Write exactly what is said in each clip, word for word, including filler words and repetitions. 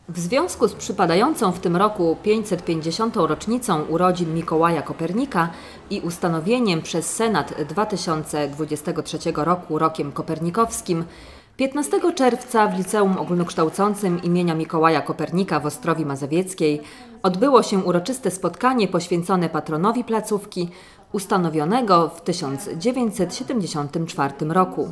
W związku z przypadającą w tym roku pięćset pięćdziesiątą rocznicą urodzin Mikołaja Kopernika i ustanowieniem przez Senat dwa tysiące dwudziestego trzeciego roku rokiem kopernikowskim, piętnastego czerwca w Liceum Ogólnokształcącym imienia Mikołaja Kopernika w Ostrowi Mazowieckiej odbyło się uroczyste spotkanie poświęcone patronowi placówki, ustanowionego w tysiąc dziewięćset siedemdziesiątym czwartym roku.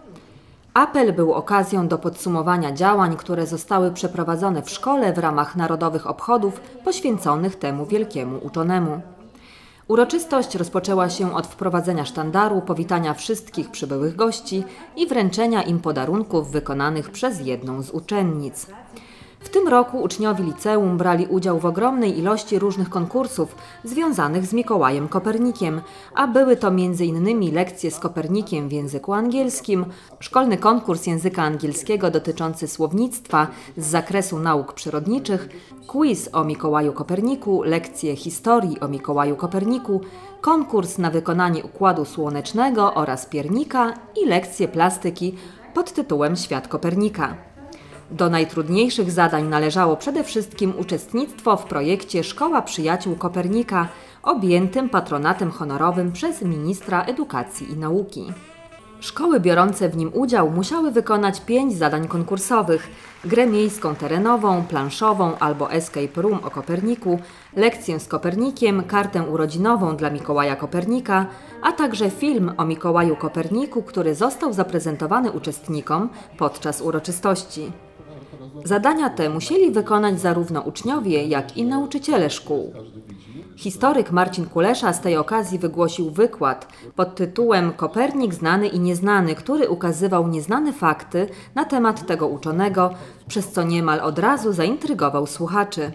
Apel był okazją do podsumowania działań, które zostały przeprowadzone w szkole w ramach narodowych obchodów poświęconych temu wielkiemu uczonemu. Uroczystość rozpoczęła się od wprowadzenia sztandaru, powitania wszystkich przybyłych gości i wręczenia im podarunków wykonanych przez jedną z uczennic. W tym roku uczniowie liceum brali udział w ogromnej ilości różnych konkursów związanych z Mikołajem Kopernikiem, a były to między innymi lekcje z Kopernikiem w języku angielskim, szkolny konkurs języka angielskiego dotyczący słownictwa z zakresu nauk przyrodniczych, quiz o Mikołaju Koperniku, lekcje historii o Mikołaju Koperniku, konkurs na wykonanie układu słonecznego oraz piernika i lekcje plastyki pod tytułem Świat Kopernika. Do najtrudniejszych zadań należało przede wszystkim uczestnictwo w projekcie Szkoła Przyjaciół Kopernika, objętym patronatem honorowym przez ministra edukacji i nauki. Szkoły biorące w nim udział musiały wykonać pięć zadań konkursowych: grę miejską terenową, planszową albo escape room o Koperniku, lekcję z Kopernikiem, kartę urodzinową dla Mikołaja Kopernika, a także film o Mikołaju Koperniku, który został zaprezentowany uczestnikom podczas uroczystości. Zadania te musieli wykonać zarówno uczniowie, jak i nauczyciele szkół. Historyk Marcin Kulesza z tej okazji wygłosił wykład pod tytułem Kopernik znany i nieznany, który ukazywał nieznane fakty na temat tego uczonego, przez co niemal od razu zaintrygował słuchaczy.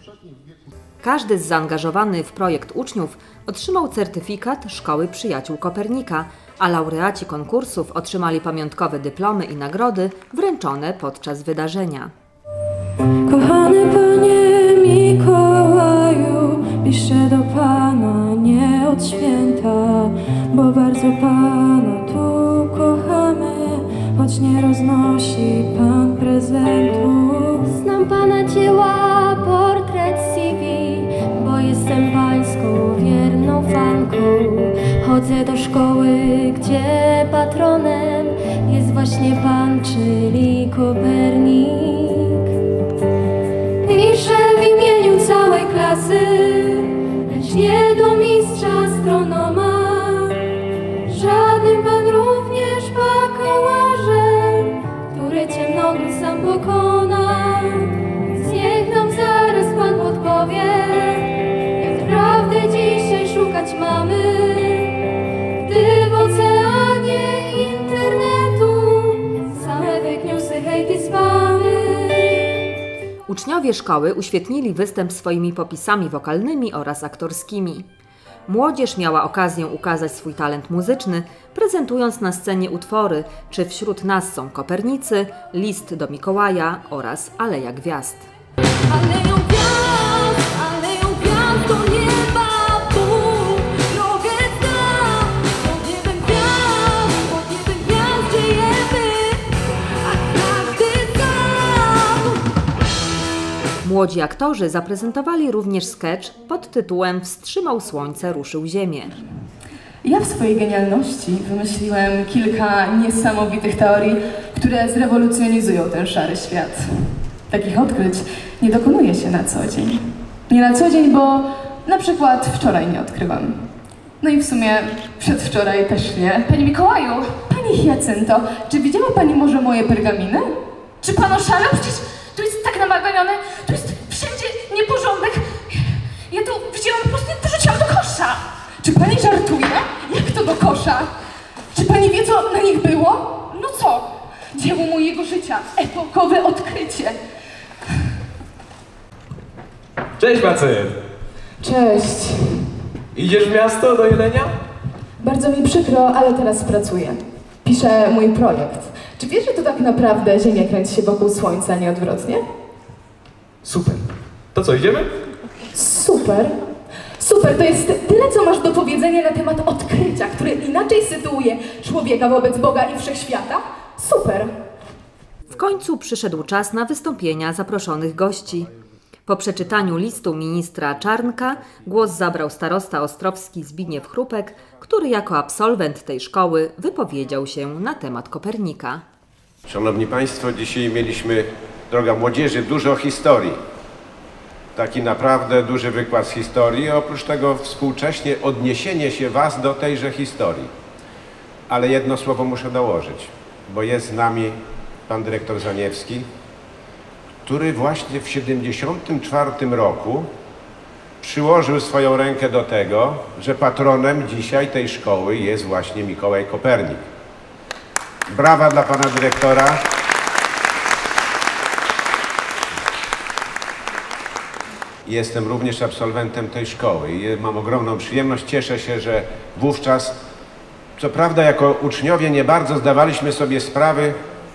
Każdy z zaangażowanych w projekt uczniów otrzymał certyfikat Szkoły Przyjaciół Kopernika, a laureaci konkursów otrzymali pamiątkowe dyplomy i nagrody wręczone podczas wydarzenia. Kochany Panie Mikołaju, piszę do Pana nie od święta, bo bardzo Pana tu kochamy, choć nie roznosi Pan prezentów. Znam Pana dzieła, portret C V, bo jestem Pańską wierną fanką. Chodzę do szkoły, gdzie patronem jest właśnie Pan, czyli Kopernik. Piszę w imieniu całej klasy, lecz nie do mistrza astronoma. Żadnym Pan również bakałarzem, który ciemnogród sam pokona. Więc niech nam zaraz Pan podpowie, jak prawdę dzisiaj szukać mamy, gdy w oceanie internetu same fake newsy, hejty, spamy. Uczniowie szkoły uświetnili występ swoimi popisami wokalnymi oraz aktorskimi. Młodzież miała okazję ukazać swój talent muzyczny, prezentując na scenie utwory Czy wśród nas są Kopernicy, List do Mikołaja oraz Aleja Gwiazd. Aleją gwiazd, aleją gwiazd do nieba, Bóg drogę zna. Pod niebem gwiazd, pod niebem gwiazd żyjemy, a każdy sam. Młodzi aktorzy zaprezentowali również sketch pod tytułem Wstrzymał słońce, ruszył ziemię. Ja w swojej genialności wymyśliłem kilka niesamowitych teorii, które zrewolucjonizują ten szary świat. Takich odkryć nie dokonuje się na co dzień. Nie na co dzień, bo na przykład wczoraj nie odkrywam. No i w sumie przedwczoraj też nie. Panie Mikołaju! Pani Hiacynto, czy widziała Pani może moje pergaminy? Czy Pan oszalał? Przecież tu jest tak namaganione, tu jest wszędzie nieporządek. Ja tu wzięłam po prostu i wyrzuciłam do kosza. Czy Pani żartuje? Jak to do kosza? Czy Pani wie, co na nich było? No co? Dzieło mojego życia, epokowe odkrycie. Cześć Macy! Cześć. Idziesz w miasto do Jelenia? Bardzo mi przykro, ale teraz pracuję. Piszę mój projekt. Czy wiesz, że to tak naprawdę Ziemia kręci się wokół Słońca, nie odwrotnie? Super. To co, idziemy? Super. Super, to jest tyle, co masz do powiedzenia na temat odkrycia, które inaczej sytuuje człowieka wobec Boga i wszechświata? Super. W końcu przyszedł czas na wystąpienia zaproszonych gości. Po przeczytaniu listu ministra Czarnka głos zabrał starosta ostrowski Zbigniew Chrupek, który jako absolwent tej szkoły wypowiedział się na temat Kopernika. Szanowni Państwo, dzisiaj mieliśmy, droga młodzieży, dużo historii. Taki naprawdę duży wykład z historii, a oprócz tego współcześnie odniesienie się Was do tejże historii. Ale jedno słowo muszę dołożyć, bo jest z nami pan dyrektor Zaniewski, który właśnie w siedemdziesiątym czwartym roku przyłożył swoją rękę do tego, że patronem dzisiaj tej szkoły jest właśnie Mikołaj Kopernik. Brawa dla pana dyrektora. Jestem również absolwentem tej szkoły i mam ogromną przyjemność. Cieszę się, że wówczas, co prawda jako uczniowie nie bardzo zdawaliśmy sobie sprawy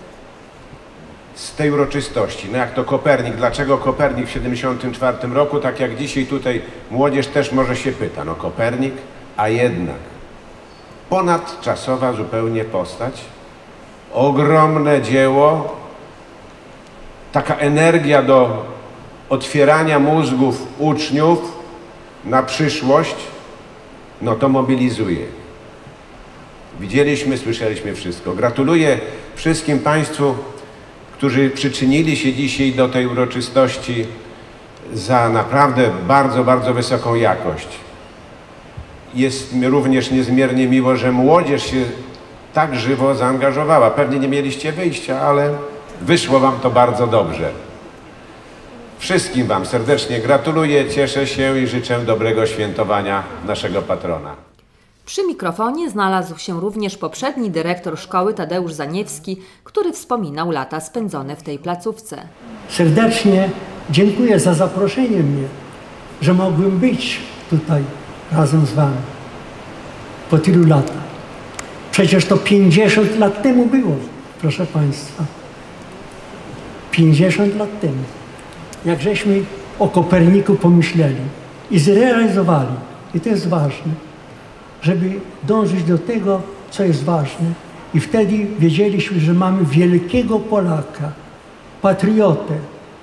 z tej uroczystości. No jak to Kopernik? Dlaczego Kopernik w siedemdziesiątym czwartym roku? Tak jak dzisiaj tutaj młodzież też może się pyta. No Kopernik, a jednak ponadczasowa zupełnie postać, ogromne dzieło, taka energia do otwierania mózgów uczniów na przyszłość, no to mobilizuje. Widzieliśmy, słyszeliśmy wszystko. Gratuluję wszystkim Państwu, którzy przyczynili się dzisiaj do tej uroczystości za naprawdę bardzo, bardzo wysoką jakość. Jest mi również niezmiernie miło, że młodzież się tak żywo zaangażowała. Pewnie nie mieliście wyjścia, ale wyszło Wam to bardzo dobrze. Wszystkim Wam serdecznie gratuluję, cieszę się i życzę dobrego świętowania naszego patrona. Przy mikrofonie znalazł się również poprzedni dyrektor szkoły Tadeusz Zaniewski, który wspominał lata spędzone w tej placówce. Serdecznie dziękuję za zaproszenie mnie, że mogłem być tutaj razem z Wami po tylu latach. Przecież to pięćdziesiąt lat temu było, proszę Państwa. pięćdziesiąt lat temu. Jak żeśmy o Koperniku pomyśleli i zrealizowali. I to jest ważne, żeby dążyć do tego, co jest ważne. I wtedy wiedzieliśmy, że mamy wielkiego Polaka, patriotę.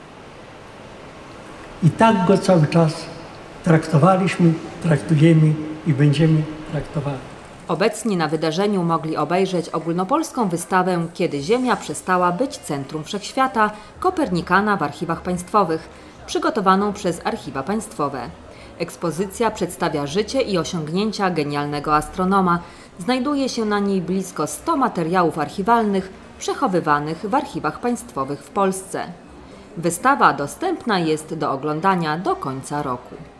I tak go cały czas traktowaliśmy, traktujemy i będziemy traktowali. Obecni na wydarzeniu mogli obejrzeć ogólnopolską wystawę Kiedy Ziemia przestała być centrum wszechświata Kopernikana w archiwach państwowych, przygotowaną przez Archiwa Państwowe. Ekspozycja przedstawia życie i osiągnięcia genialnego astronoma. Znajduje się na niej blisko stu materiałów archiwalnych przechowywanych w archiwach państwowych w Polsce. Wystawa dostępna jest do oglądania do końca roku.